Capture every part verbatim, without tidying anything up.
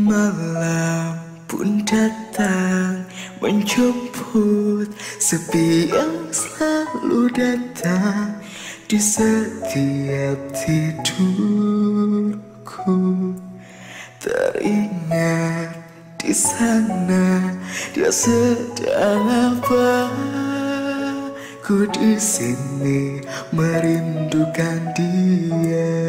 Malam pun datang menjemput sepi yang selalu datang di setiap tidurku. Teringat di sana dia sedang apa? Ku di sini merindukan dia.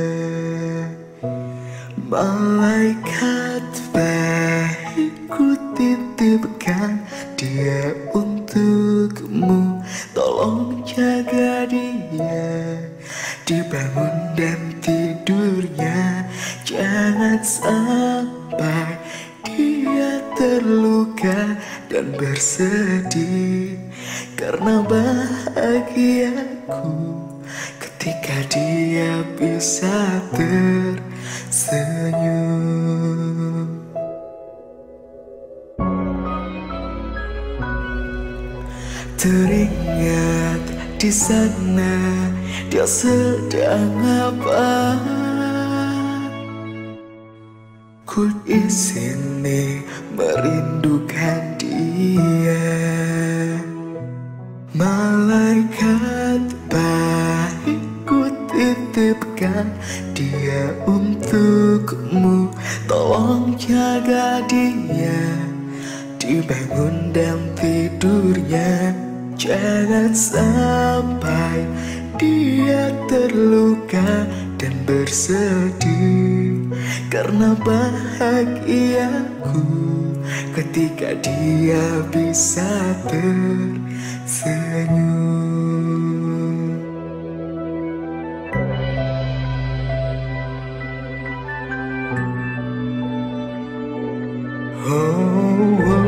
Malaikat baik, ku titipkan dia untukmu. Tolong jaga dia, dibangun dan tidurnya. Jangan sampai dia terluka dan bersedih, karena bahagiaku ketika dia bisa tersenyum. Teringat di sana dia sedang apa? Ku di sini merindukan dia. Malaikat baik, ku titipkan dia untukmu. Tolong jaga dia, dibangun dan tidurnya. Jangan sampai dia terluka dan bersedih, karena bahagiaku ketika dia bisa tersenyum. Oh, oh.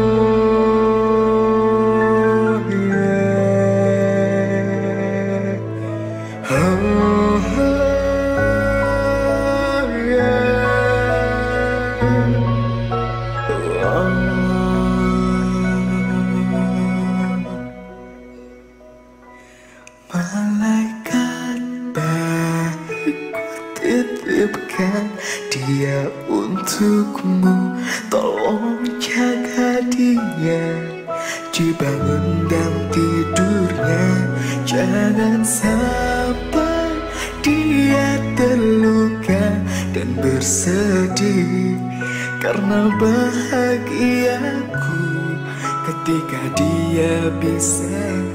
Malaikat baik, ku titipkan dia untukmu. Tolong jaga dia, dibangun dan tidurnya. Jangan sampai dia terluka dan bersedih, karena bahagiaku ketika dia bisa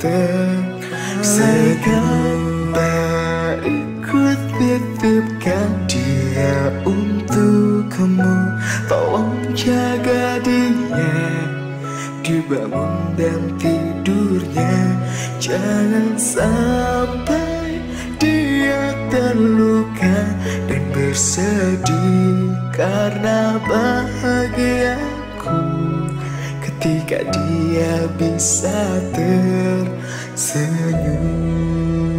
tersenyum. Baik, ku titipkan dia untukmu. Tolong jaga dia, dibangun dan tidurnya. Jangan sampai dia terluka dan bersedih, karena bahagiaku ketika dia bisa tersenyum.